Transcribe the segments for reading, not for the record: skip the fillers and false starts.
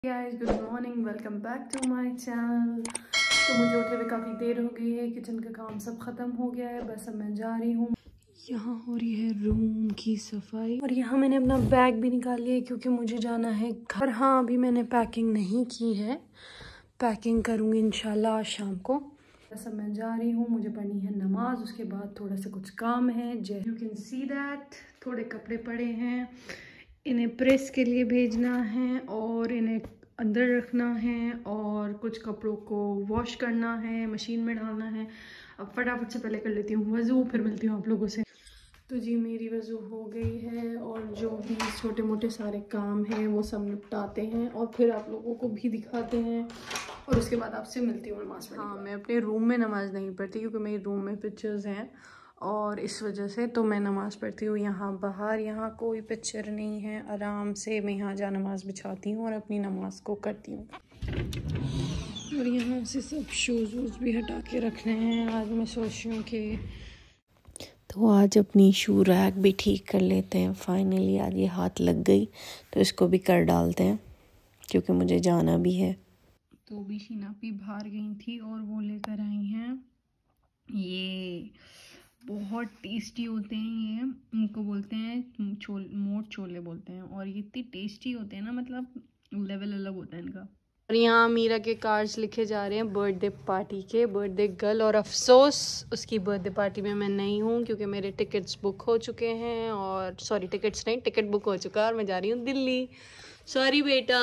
Guys, good morning, welcome back to my channel. तो मुझे उठे हुए काफ़ी देर हो गई है। किचन का काम सब ख़त्म हो गया है, बस अब मैं जा रही हूँ। यहाँ हो रही है रूम की सफाई और यहाँ मैंने अपना बैग भी निकाल लिया क्योंकि मुझे जाना है घर। हाँ, अभी मैंने पैकिंग नहीं की है, पैकिंग करूँगी इंशाल्लाह आज शाम को। बस अब मैं जा रही हूँ, मुझे पढ़नी है नमाज, उसके बाद थोड़ा सा कुछ काम है। यू कैन सी दैट थोड़े कपड़े पड़े हैं, इन्हें प्रेस के लिए भेजना है और इन्हें अंदर रखना है और कुछ कपड़ों को वॉश करना है, मशीन में डालना है। अब फटाफट से पहले कर लेती हूँ वज़ू, फिर मिलती हूँ आप लोगों से। तो जी मेरी वज़ू हो गई है और जो भी छोटे मोटे सारे काम हैं वो सब निपटाते हैं और फिर आप लोगों को भी दिखाते हैं और उसके बाद आपसे मिलती हूँ नमाज़ पढ़ने। हाँ, मैं अपने रूम में नमाज़ नहीं पढ़ती क्योंकि मेरे रूम में पिक्चर्स हैं और इस वजह से तो मैं नमाज़ पढ़ती हूँ यहाँ बाहर। यहाँ कोई पिक्चर नहीं है, आराम से मैं यहाँ जा नमाज़ बिछाती हूँ और अपनी नमाज़ को करती हूँ। और यहाँ से सब शूज़ वूज़ भी हटा के रखने हैं। आज मैं सोच रही हूँ कि तो आज अपनी शू रैक भी ठीक कर लेते हैं। फाइनली आज ये हाथ लग गई तो इसको भी कर डालते हैं क्योंकि मुझे जाना भी है। तो भी शीना भी बाहर गई थी और वो लेकर आई हैं ये बहुत टेस्टी होते हैं। ये इनको बोलते हैं मोट छोले बोलते हैं और ये इतनी टेस्टी होते हैं ना, मतलब लेवल अलग होता है इनका। और यहाँ मीरा के कार्ड्स लिखे जा रहे हैं बर्थडे पार्टी के, बर्थडे गर्ल। और अफसोस उसकी बर्थडे पार्टी में मैं नहीं हूँ क्योंकि मेरे टिकट्स बुक हो चुके हैं। और सॉरी, टिकट्स नहीं, टिकट बुक हो चुका है और मैं जा रही हूँ दिल्ली। सॉरी बेटा।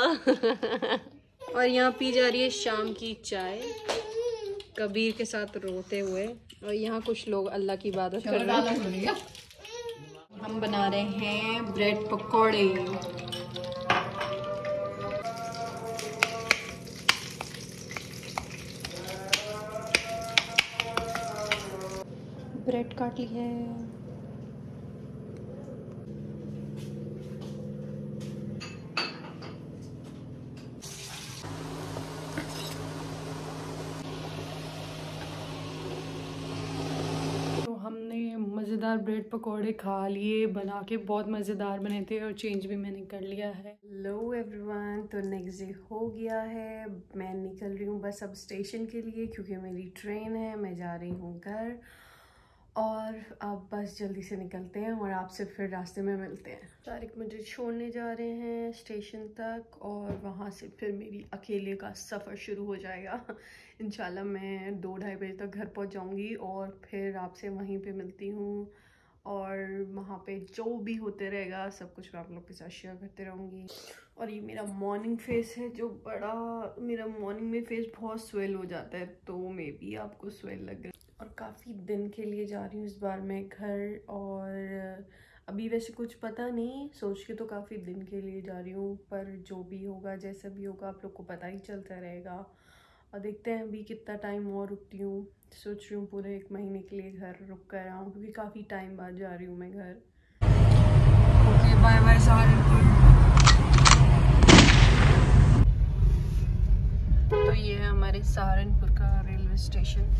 और यहाँ पी जा रही है शाम की चाय कबीर के साथ रोते हुए। और यहाँ कुछ लोग अल्लाह की इबादत कर रहे हैं। हम बना रहे हैं ब्रेड पकौड़े। ब्रेड काट ली है। हमने मज़ेदार ब्रेड पकौड़े खा लिए, बना के बहुत मज़ेदार बने थे और चेंज भी मैंने कर लिया है। हेलो एवरीवन, तो नेक्स्ट डे हो गया है। मैं निकल रही हूँ बस अब स्टेशन के लिए क्योंकि मेरी ट्रेन है। मैं जा रही हूँ घर और अब बस जल्दी से निकलते हैं और आपसे फिर रास्ते में मिलते हैं। तारिक मुझे छोड़ने जा रहे हैं स्टेशन तक और वहाँ से फिर मेरी अकेले का सफ़र शुरू हो जाएगा। इंशाल्लाह मैं 2-2:30 बजे तक घर पहुँच जाऊँगी और फिर आपसे वहीं पे मिलती हूँ और वहाँ पे जो भी होते रहेगा सब कुछ मैं आप लोग के साथ शेयर करते रहूँगी। और ये मेरा मॉर्निंग फेस है जो बड़ा, मेरा मॉर्निंग में फेस बहुत स्वेल हो जाता है, तो मे बी आपको स्वेल लग रहा है। और काफ़ी दिन के लिए जा रही हूँ इस बार मैं घर, और अभी वैसे कुछ पता नहीं, सोच के तो काफ़ी दिन के लिए जा रही हूँ, पर जो भी होगा जैसा भी होगा आप लोग को पता ही चलता रहेगा। और देखते हैं अभी कितना टाइम और रुकती हूँ। सोच रही हूँ पूरे 1 महीने के लिए घर रुक कर आऊँ क्योंकि काफ़ी टाइम बाद जा रही हूँ मैं घर। Okay, bye bye Saharanpur. तो ये है हमारे सहारनपुर का रेलवे स्टेशन।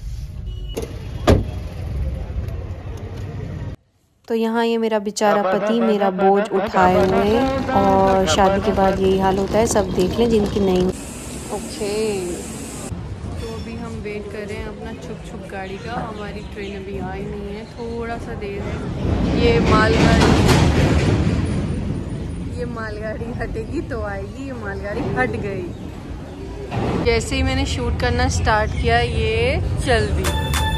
तो यहाँ ये मेरा बेचारा पति मेरा बोझ उठाए हुए, और शादी के बाद यही हाल होता है, सब देख लें जिनकी नहीं। ओके, तो अभी हम वेट कर रहे हैं अपना छुप छुप गाड़ी का। हमारी ट्रेन अभी आई नहीं है, थोड़ा सा देर है। ये मालगाड़ी हटेगी तो आएगी। ये मालगाड़ी हट गई। जैसे ही मैंने शूट करना स्टार्ट किया ये चल दी।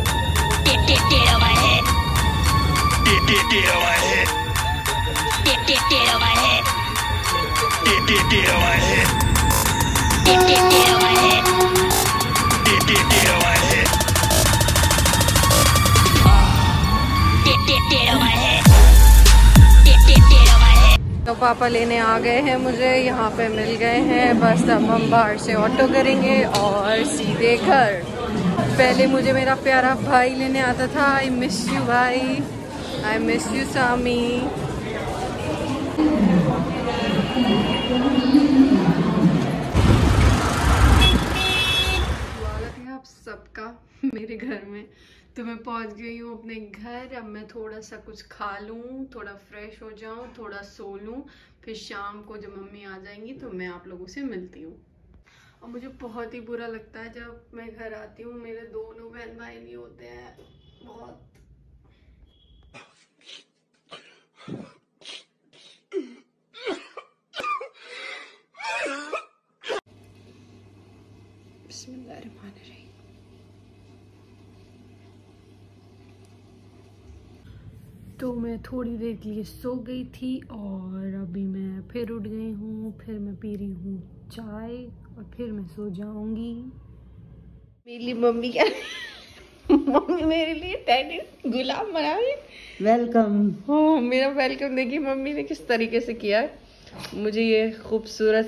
तो पापा लेने आ गए हैं मुझे, यहाँ पे मिल गए हैं। बस अब हम बाहर से ऑटो करेंगे और सीधे घर। पहले मुझे मेरा प्यारा भाई लेने आता था। आई मिस यू भाई, आई मिस यू सामी। स्वागत है आप सबका मेरे घर में। तो मैं पहुंच गई हूँ अपने घर। अब मैं थोड़ा सा कुछ खा लूँ, थोड़ा फ्रेश हो जाऊँ, थोड़ा सो लूँ, फिर शाम को जब मम्मी आ जाएंगी तो मैं आप लोगों से मिलती हूँ। और मुझे बहुत ही बुरा लगता है जब मैं घर आती हूँ, मेरे दोनों बहन भाई नहीं होते हैं। बहुत बिस्मिल्लाहिर्रहमानिर्रहीम। तो मैं थोड़ी देर के लिए सो गई थी और अभी मैं फिर उठ गई हूँ। फिर मैं पी रही हूँ चाय और फिर मैं सो जाऊंगी। मेरी लिए मम्मी क्या मम्मी मेरे लिए टैडी गुलाब बना रही। वेलकम। ओह मेरा वेलकम देखिए मम्मी ने किस तरीके से किया है। मुझे ये खूबसूरत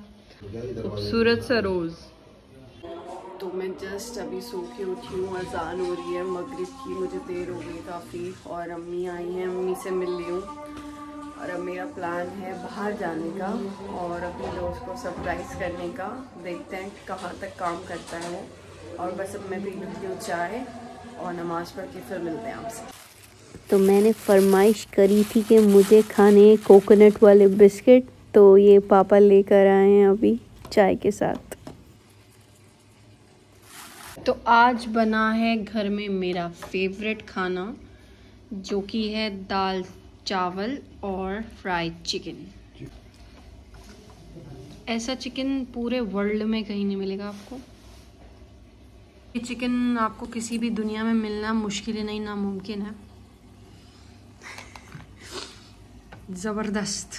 सा रोज़। तो मैं जस्ट अभी सो के उठी हूँ, अजान हो रही है मगरिब की, मुझे देर हो गई काफ़ी। और अम्मी आई हैं, अम्मी से मिल ली हूँ। और अब मेरा प्लान है बाहर जाने का और अपने दोस्त को सरप्राइज़ करने का। देखते हैं कहाँ तक काम करता है वो। और बस अब मैं पी लेती हूँ चाय और नमाज़ पढ़ के फिर मिलते हैं आपसे। तो मैंने फरमाइश करी थी कि मुझे खाने कोकोनट वाले बिस्किट, तो ये पापा लेकर आए हैं अभी चाय के साथ। तो आज बना है घर में मेरा फेवरेट खाना, जो कि है दाल चावल और फ्राइड चिकन। ऐसा चिकन पूरे वर्ल्ड में कहीं नहीं मिलेगा आपको। ये चिकन आपको किसी भी दुनिया में मिलना मुश्किल ही नहीं, नामुमकिन है। ज़बरदस्त।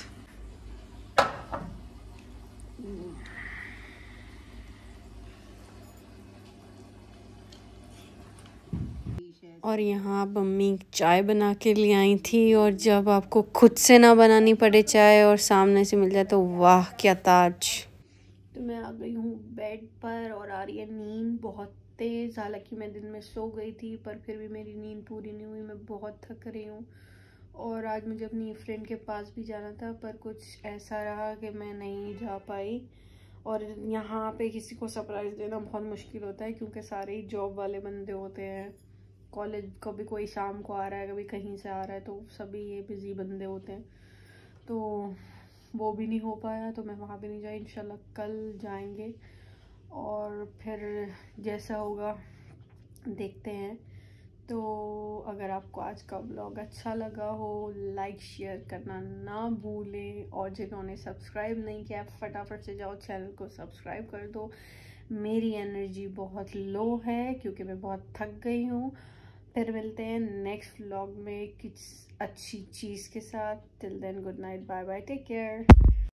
और यहाँ मम्मी चाय बना के ले आई थी। और जब आपको खुद से ना बनानी पड़े चाय और सामने से मिल जाए तो वाह क्या ताज। तो मैं आ गई हूँ बेड पर और आ रही है नींद बहुत तेज़। हालांकि मैं दिन में सो गई थी पर फिर भी मेरी नींद पूरी नहीं हुई, मैं बहुत थक रही हूँ। और आज मुझे अपनी फ्रेंड के पास भी जाना था पर कुछ ऐसा रहा कि मैं नहीं जा पाई। और यहाँ पे किसी को सरप्राइज़ देना बहुत मुश्किल होता है क्योंकि सारे ही जॉब वाले बंदे होते हैं। कॉलेज कभी कोई शाम को आ रहा है, कभी कहीं से आ रहा है, तो सभी ये बिज़ी बंदे होते हैं। तो वो भी नहीं हो पाया तो मैं वहाँ भी नहीं जाई। इंशाल्लाह कल जाएंगे और फिर जैसा होगा देखते हैं। तो अगर आपको आज का ब्लॉग अच्छा लगा हो, लाइक शेयर करना ना भूलें। और जिन्होंने सब्सक्राइब नहीं किया फटाफट से जाओ चैनल को सब्सक्राइब कर दो। मेरी एनर्जी बहुत लो है क्योंकि मैं बहुत थक गई हूँ। फिर मिलते हैं नेक्स्ट व्लॉग में कुछ अच्छी चीज़ के साथ। Till then good night, bye bye, take care.